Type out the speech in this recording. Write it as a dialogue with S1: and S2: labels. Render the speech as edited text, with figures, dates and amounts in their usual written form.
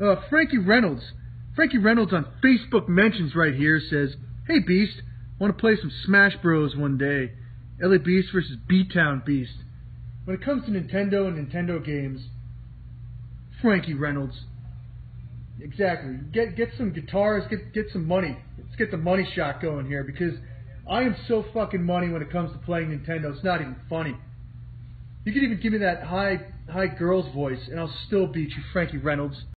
S1: Frankie Reynolds. Frankie Reynolds on Facebook mentions right here says, "Hey Beast, want to play some Smash Bros one day. LA Beast versus B-Town Beast." When it comes to Nintendo and Nintendo games, Frankie Reynolds. Exactly. Get some guitars, get some money. Let's get the money shot going here, because I am so fucking money when it comes to playing Nintendo. It's not even funny. You can even give me that high girl's voice and I'll still beat you, Frankie Reynolds.